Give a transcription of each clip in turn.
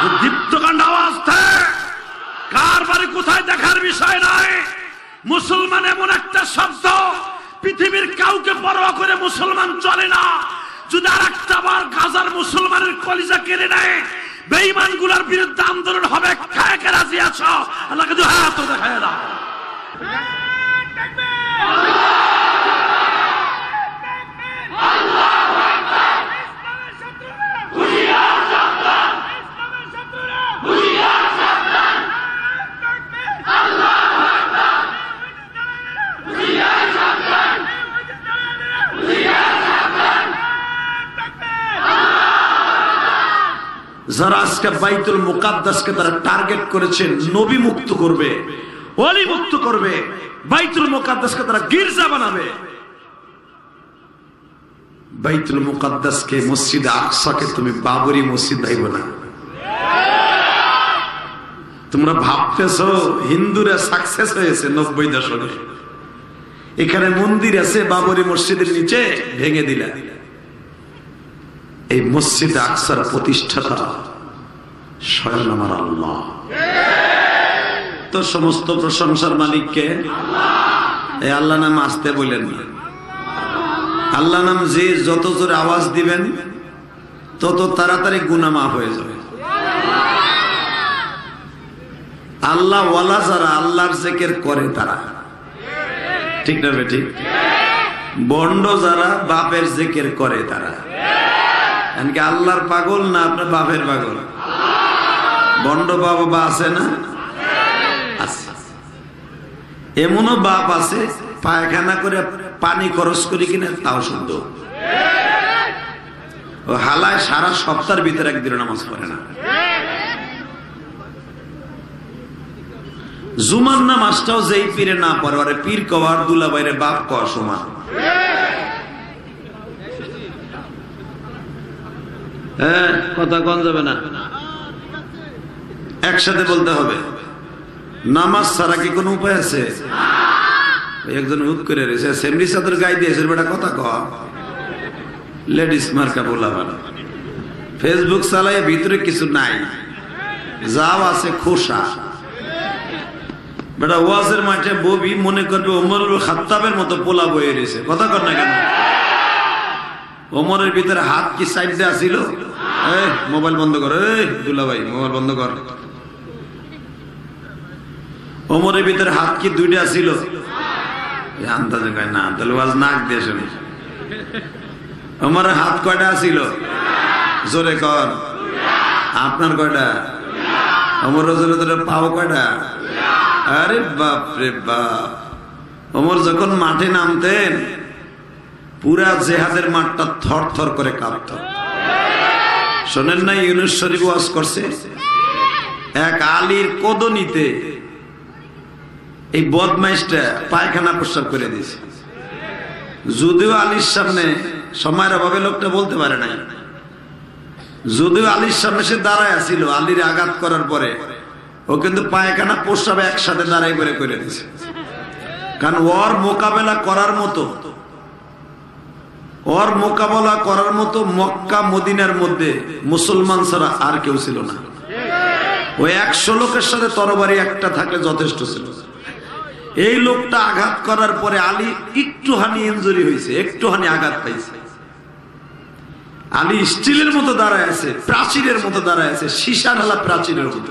দীপ্তকাণ্ড আওয়াজ কার বাড়ি কোথায় দেখার বিষয় নয়। মুসলমান এমন একটা শব্দ, পৃথিবীর কাউকে পরোয়া করে মুসলমান চলে না। যদি আর একটা বার গাজার মুসলমানের কলিজা কেড়ে নেয়, বেঈমান গুলার বিরুদ্ধে আন্দোলন হবে। কাকে কে রাজি আছো? আল্লাহকে দুই হাত দেখায় দাও। যারা আজকে বাইতুল মুকাদ্দাসকে তারা টার্গেট করেছেন, নবী মুক্ত করবে, ওলি মুক্ত করবে, বাইতুল মুকাদ্দাসকে তারা গির্জা বানাবে। বাইতুল মুকাদ্দাসকে, মসজিদ আকসাকে তুমি বাবরি মসজিদ ভাইবো না। তোমরা ভাবতেছো হিন্দুরা সাকসেস হয়েছে 90 দশকে। এখানে মন্দির আছে বাবরি মসজিদের নিচে, ভেঙে দিলা। এই মসজিদ আকসার প্রতিষ্ঠাতা স্বয়ং আমার আল্লাহ। তো সমস্ত প্রশংসার মালিককে এই আল্লাহ নাম আসতে বললেন না। আল্লাহ নাম যে যত জোরে আওয়াজ দিবেন তত তাড়াতাড়ি গুনাহ মাফ হয়ে যাবে। আল্লাহ ওয়ালা যারা আল্লাহর জিকির করে তারা, ঠিক না বেঠিক? বন্ড যারা বাপের জিকির করে তারা। এমনকি আল্লাহর পাগল না আপনার বাপের পাগল? বন্ড বাবা আছে না? আছে। এমনও বাপ আছে পায়খানা করে পানি খরচ করি কিনা তাও শুদ্ধ। ও হালায় সারা সপ্তাহের ভিতরে একদিন নামাজ পড়ে না। জুমার নামাজটাও যেই পীরে না পড়ে, আরে পীর কওয়ার দুলা বাইরে বাপ কওয়া সমান। হ্যাঁ, কথা কন যাবে না, একসাথে বলতে হবে। নামাজ ছাড়া কি কোনো উপায় আছে? একজন হুক করে রয়েছে, সেমরি চাদর গায়ে দিয়েছে, বেটা কথা কওয়া লেডিস মার্কা বলাবার। ফেসবুক চালায় ভিতরে কিছু নাই, যাও আছে খোসা। বেটা ওয়াজের মাঠে ববি মনে করবে ওমরুল খাত্তাবের মতো পোলা বয়ে রয়েছে। কথা কর না কেন? ওমরের ভিতরে হাত কি সাইড দেয়া ছিল? মোবাইল বন্ধ কর, দুলা ভাই মোবাইল বন্ধ কর। ওমরের ভিতরে হাত কি দুইটা ছিল? আন্দাজে কয় না, তাহলে ওয়াজ নাক দিয়ে শুনি। ওমরের হাত কয়টা ছিল? জোরে কর। আপনার কয়টা? ওমর রজুলের পাও কয়টা? আরে বাপ রে বাপ। ওমর যখন মাঠে নামতেন পুরা জেহাদের মাঠটা থর থর করে কাঁপত। শোনেন না, ইউনুস শরীফ ওয়াজ করছে, এক আলীর কদনিতে এই বদমাইশটা পায়খানা প্রস্রাব করে দিয়েছে। যদিও আলীর সামনে সময়ের অভাবে লোকটা বলতে পারে নাই, যদিও আলীর সামনে সে দাঁড়ায় ছিল, আলীর আঘাত করার পরে ও কিন্তু পায়খানা প্রস্রাব একসাথে দাঁড়াই করে দিয়েছে। কারণ ওর মোকাবেলা করার মতো মক্কা মদিনার মধ্যে মুসলমান ছাড়া আর কেউ ছিল না। ওই 100 লোকের সাথে তরবারি একটা থাকলে যথেষ্ট ছিল। এই লোকটা আঘাত করার পরে আলী একটুখানি ইনজুরি হয়েছে, একটুখানি আঘাত পাইছে। আলী স্টিলের মতো দাঁড়ায় আছে, প্রাচীরের মতো দাঁড়ায় আছে, সীসার হালা প্রাচীরের মতো।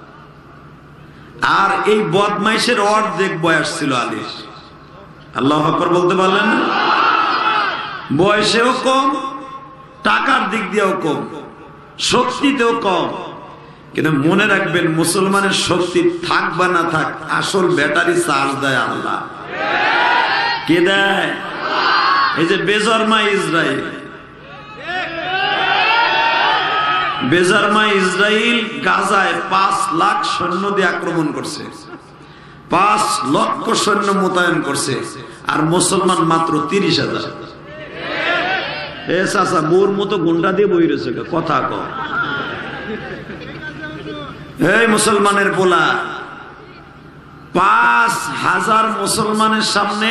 আর এই বদমাইশের অর্ধেক বয়স ছিল আলীর। আল্লাহু আকবার বলতে পারলেন না? বয়সেও কম, টাকার দিক দিয়েও কম, শক্তিতেও কম। কিন্তু মনে রাখবেন, মুসলমানের শক্তি থাক বা না থাক, আসল ব্যাটারি চার্জ দেয় আল্লাহ। কে দেয়? এই যে বেজরমা ইসরাইল, ইসরাইল গাজায় 5 লাখ সৈন্য দিয়ে আক্রমণ করছে, 5 লক্ষ সৈন্য মোতায়েন করছে, আর মুসলমান মাত্র 30,000। মোর মতো গুন্ডা দিয়ে বই রয়েছে, কথা কও। এই মুসলমানের পোলা 5,000 মুসলমানের সামনে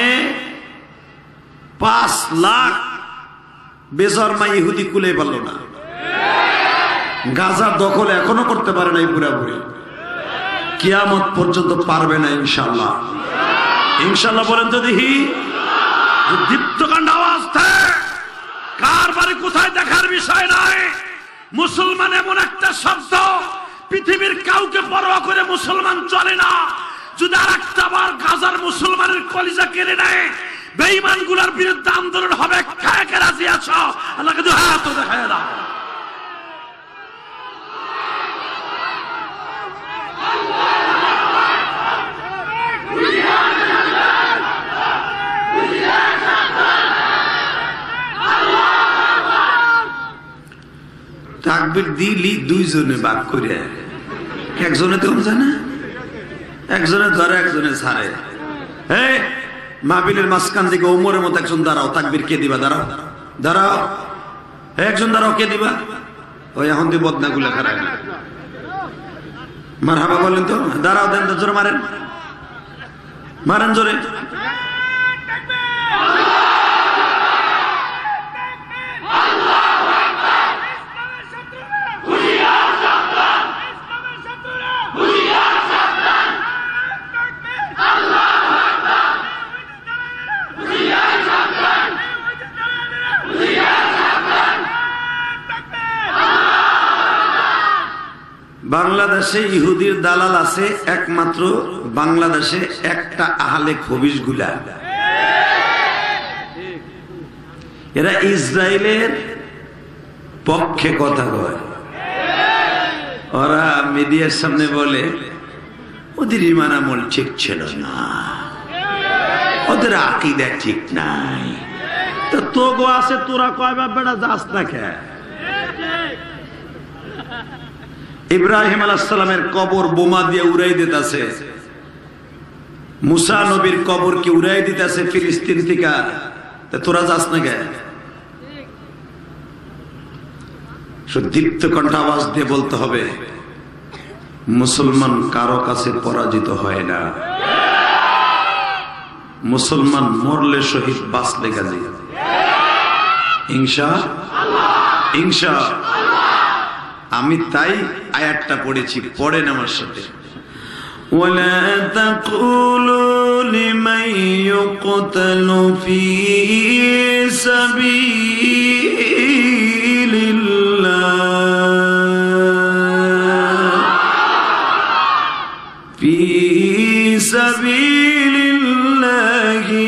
5 লাখ বেজরমা ইহুদি কুলে পারল না। গাজার দখল এখনো করতে পারে নাই পুরাপুরি, কিয়ামত পর্যন্ত পারবে না ইনশাআল্লাহ। ইনশাআল্লাহ বলেন তো দেখি। দীপ্তকাণ্ড আওয়াজ দেয়, কার বাড়ি কোথায় দেখার বিষয় নয়। মুসলমান এমন একটা শব্দ, পৃথিবীর কাউকে পরোয়া করে মুসলমান চলে না। যদি আর একটা বার গাজার মুসলমানের কলিজা কেড়ে নেয়, বেঈমান গুলার বিরুদ্ধে আন্দোলন হবে। কে কে রাজি আছো? আল্লাহকে দুই হাত দেখায় দাও। তাকবীর দিলি দুইজনে ভাগ করে, একজনে তো জানে, একজনে ধরে একজনে ছাড়ে। এই মাহফিলের মাঝখান থেকে ওমরের মতো একজন দাঁড়াও, তাকবীর কে দিবা? দাঁড়াও দাঁড়াও, একজন দাঁড়াও, কে দিবা? ওই এখন তুই বদনা গুলা খারাপ মারহাবা বলেন তো। দাঁড়াও, দেন তো, জোরে মারেন, মারেন জোরে। বাংলাদেশে ইহুদির দালাল আছে একমাত্র, বাংলাদেশে একটা আহলে খবিশ গুলা। এরা ইসরায়েলের পক্ষে কথা কয়। ওরা মিডিয়ার সামনে বলে ওদের ঈমান আমল ঠিক ছিল না, ওদের আকীদা ঠিক নাই। তো তোগো আছে, তোরা কয়বার বেড়া যাস না কে? ইব্রাহিম আলাইহিস সালামের কবর বোমা দিয়ে উড়াই দিতেছে, মুসা নবীর কবর কি উড়াই দিতেছে ফিলিস্তিন থেকে, তোরা যাস না কে? দীপ্ত কণ্ঠ আওয়াজ দিয়ে বলতে হবে, মুসলমান কারো কাছে পরাজিত হয় না। মুসলমান মরলে শহীদ, বাঁচলে গাজী। ইনশাআল্লাহ, ইনশাআল্লাহ। আমি তাই আয়াতটা পড়েছি, পড়েন আমার সাথে। ওয়ালা তাকুলু লিমান ইউকতালু ফি সাবিলিল্লাহ, ফি সাবিলিল্লাহি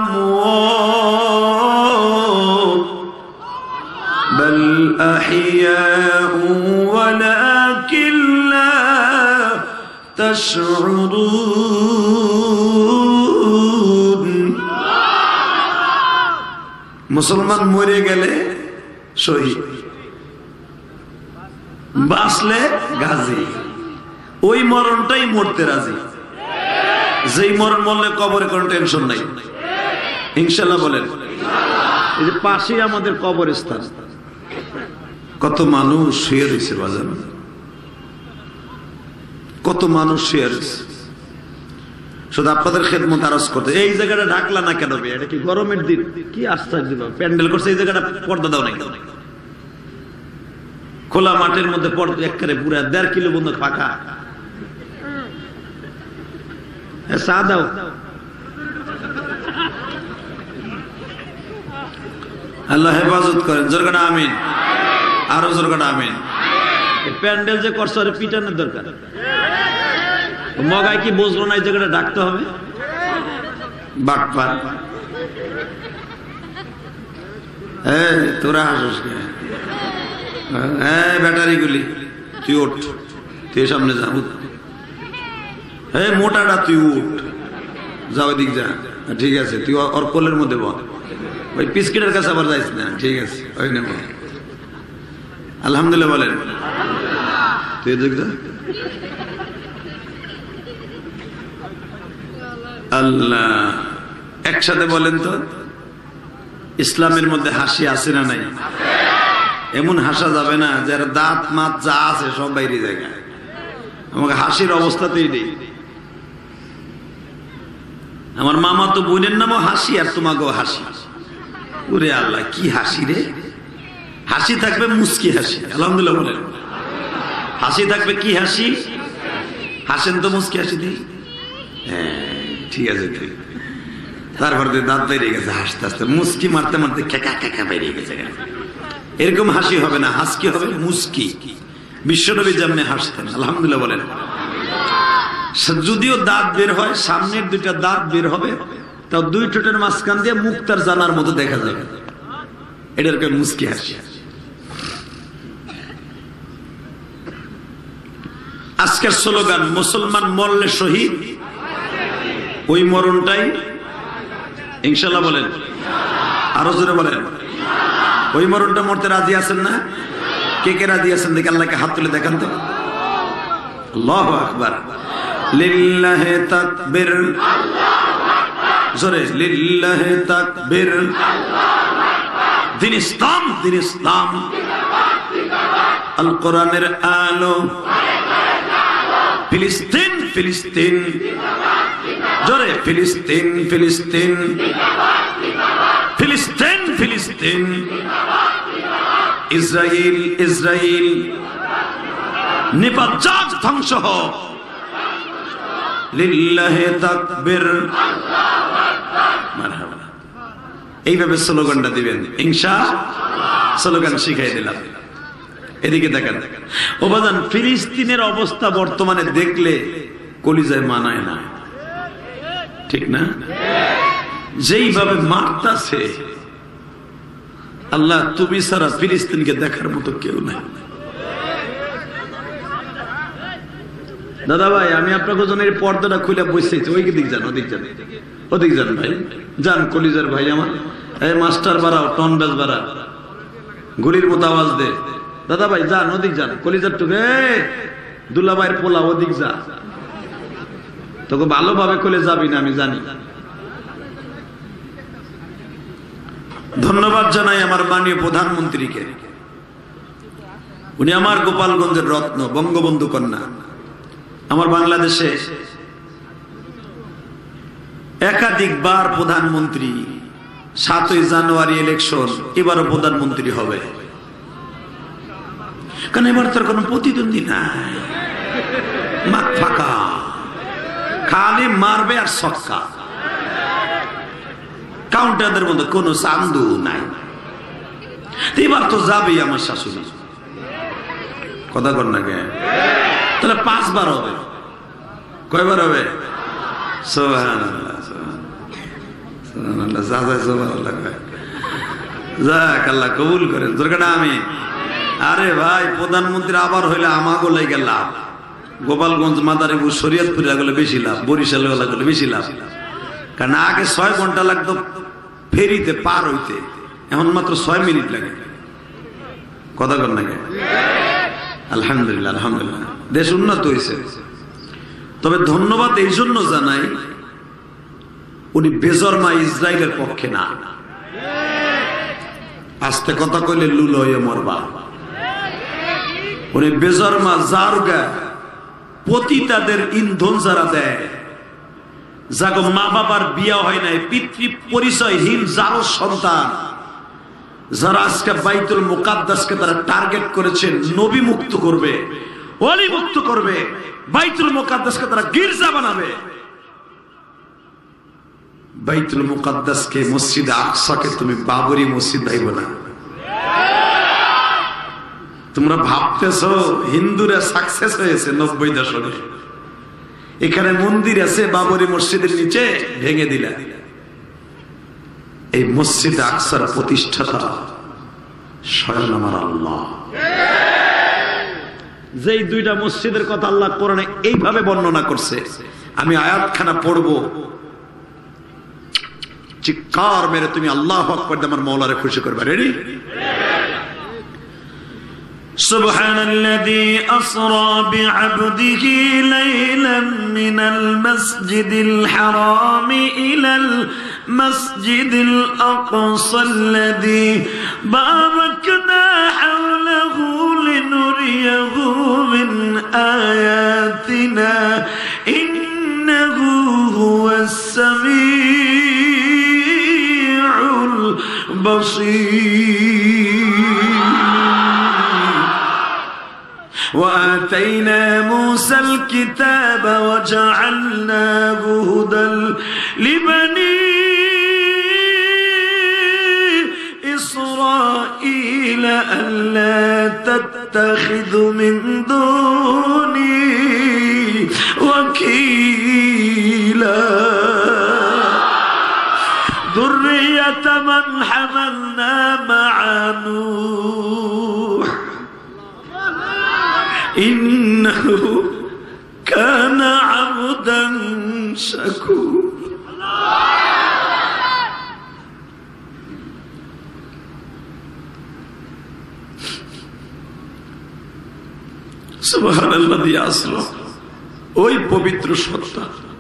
আমওয়াত বাল আহইয়াউ ولكن لا تشعرون। মুসলমান মরে গেলে শহীদ, বাঁচলে গাজী। ওই মরণটাই মরতে রাজি, যেই মরণ মরলে কবরে কোনো টেনশন নাই। ইনশাআল্লাহ বলেন। এই যে পাশেই আমাদের কবরস্থান, কত মানুষ শুয়ে রয়েছে বাজার, কত মানুষ শুয়ে রয়েছে। শুধু আপনাদের খেদমত আরজ করতে। এই জায়গাটা ঢাকলা না কেন? এটা কি গরমের দিন? কি আশ্চর্য প্যান্ডেল করছে, এই জায়গাটা পর্দা দাও নাই? খোলা মাঠের মধ্যে পর্দা একেবারে পুরা 1.5 কিলো বন্ধ ফাঁকা। চা দাও, আল্লাহ হেফাজত করেন। জোরকাটা আমিন, আরো জোরকাটা আমিন। প্যান্ডেল যে করছে ওরে পিটানোর দরকার। মগাই কি বুঝলো না এই জায়গাটা ডাকতে হবে? বাটপার, তোরা হাসিস কে? ব্যাটারি গুলি তুই উঠ, তুই সামনে যা। মোটাটা তুই উঠ, যা ওই দিক যা। ঠিক আছে, তুই ওর কোলের মধ্যে বল। ওই পিসকিটের কাছে আবার যাইস না। ঠিক আছে, ওই নেব। আলহামদুলিল্লাহ বলেন। তুই দেখ যা। আল্লাহ, একসাথে বলেন তো, ইসলামের মধ্যে হাসি আছে না নাই? এমন হাসা যাবে না যার দাঁত মাত যা আছে সব বাইরে জায়গায়। আমাকে হাসির অবস্থাতেই নেই। আমার মামা তো বোনের নামও হাসি, আর তোমাকেও হাসি। ওরে আল্লাহ, কি হাসি রে! হাসি থাকবে মুস্কি হাসি। আলহামদুলিল্লাহ বলেন। হাসি থাকবে কি হাসি? হাসেন তো মুস্কি হাসি দিই। ঠিক আছে, ঠিক। তারপর দাঁত বেরিয়ে গেছে হাসতে হাসতে, মুস্কি মারতে মারতে খেকা খেকা বেরিয়ে গেছে। এরকম হাসি হবে না, হাসকি হবে মুস্কি। বিশ্বনবী যেমনি হাসতেন, আলহামদুলিল্লাহ বলেন। যদিও দাঁত বের হয়, সামনের দুইটা দাঁত বের হবে, তাও দুই ঠোঁটের মাঝখান দিয়ে মুখ তার জানার মতো দেখা যাবে। এটার কে মুস্কি হাসি। আজকের স্লোগান, মুসলমান মরলে শহীদ, ওই মরণটাই ইনশাল্লাহ বলেন, আরো জোরে বলেন। ওই মরণটা মরতে রাজি আছেন না? কে কে রাজি আছেন দেখে আল্লাহকে হাত তুলে দেখান তো। আল্লাহু আকবার, লিল্লাহি তাকবীর, জোরে লিল্লাহি তাকবীর। দিন ইসলাম, দিন ইসলাম, আল কোরআনের আলো, ফিলিস্তিন, ফিলিস্তিন, জোরে ফিলিস্তিন, ফিলিস্তিন, ফিলিস্তিন, ফিলিস্তিন, ইসরায়েল, ইসরায়েল, নিপাত যাক, ধ্বংস হোক। লিল্লাহি তাকবীর, মারহাবা। এইভাবে স্লোগানটা দিবেন ইনশাআল্লাহ। স্লোগান শিখাই দিলাম। এদিকে দেখেন ও বাজান, ফিলিস্তিনের অবস্থা বর্তমানে দেখলে কলিজায় মানায় না, ঠিক না? যেইভাবে মারতাছে, আল্লাহ তুমি ছাড়া ফিলিস্তিনকে দেখার মতো কেউ নাই। দাদা ভাই, আমি আপনাকে জনের পর্দাটা খুলে বসেছি, ওই দিক যান, ওদিক যান, ওদিক যান ভাই, যান কলিজার ভাই আমার। এই মাস্টার বাড়াও, টন বেজ বাড়া, গুলির মতো আওয়াজ দে। দাদা ভাই যান, ওদিক যান, কলিজার টুকে দুলাভাইয়ের পোলা, ওদিক যা। তোকে ভালোভাবে খুলে যাবি না, আমি জানি। ধন্যবাদ জানাই আমার মাননীয় প্রধানমন্ত্রীকে। উনি আমার গোপালগঞ্জের রত্ন, বঙ্গবন্ধু কন্যা। আমার বাংলাদেশে একাধিকবার প্রধানমন্ত্রী, 7ই জানুয়ারি ইলেকশন, এবারও প্রধানমন্ত্রী হবে। কারণ এবার তার কোন প্রতিদ্বন্দ্বী নাই, মাঠ ফাঁকা, খালি মারবে আর ছক্কা। কাউন্টারদের মধ্যে কোন চান্দু নাই। এবার তো যাবেই আমার শাশুড়ি, কথা কর না কে? তাহলে 5 বার হবে। কয়বার হবে? সুবহানাল্লাহ, সুবহানাল্লাহ, সুবহানাল্লাহ। যাক, আল্লাহ কবুল করেন। দরকারটা আমি, আরে ভাই, প্রধানমন্ত্রী আবার হইলে আমাগো লাগে লাভ। গোপালগঞ্জ, মাদারীপুর, শরীয়তপুর গেলে বেশি লাভ, বরিশাল গেলে বেশি লাভ। কারণ আগে 6 ঘন্টা লাগতো ফেরিতে পার হইতে, এখন মাত্র 6 মিনিট লাগে। কথা কর না কে? আলহামদুলিল্লাহ, আলহামদুলিল্লাহ, দেশ উন্নত হয়েছে। তবে ধন্যবাদ এই জন্য জানাই, উনি বেজরমা ইসরায়েলের পক্ষে না। আস্তে কথা কইলে লুল হয়ে মরবা। উনি বেজরমা জারগা, পতিতাদের ইন্ধন যারা দেয়, যাগো মা বাবার বিয়া হয় নাই, পিতৃ পরিচয়হীন যারও সন্তান, যারা আজকে বাইতুল মুকাদ্দাসকে তারা টার্গেট করেছেন, নবী মুক্ত করবে, ওলি মুক্ত করবে, বাইতুল মুকাদ্দাসকে তারা গির্জা বানাবে। বাইতুল মুকাদ্দাসকে, মসজিদ আকসাকে তুমি বাবরি মসজিদ ভাইব না। তোমরা ভাবতেছো হিন্দুরা সাকসেস হয়েছে 90 দশকে, এখানে মন্দির আছে, বাবরি মসজিদের নিচে ভেঙে দিলা। এই মসজিদ আকসার প্রতিষ্ঠাতা স্বয়ং আমার আল্লাহ। যেই 2টা মসজিদের কথা আল্লাহ কোরআনে এইভাবে বর্ণনা করছে, আমি আয়াতখানা পড়বো, চিৎকার মেরে তুমি আল্লাহু আকবার দিয়ে আমার মওলারে খুশি করবে। রেডি? سبحان الذي أسرى بعبده ليلا من المسجد الحرام إلى المسجد الأقصى الذي باركنا حوله لنريه من آياتنا إنه هو السميع البصير وآت وآتينا موسى الكتاب وجعلناه هدى لبني إسرائيل ألا تتخذوا من دوني وكيلا ذرية من حملنا مع نوح إنه كان عبدا شكورا সুবহানাল্লাযী আসরা ওই পবিত্র সত্তা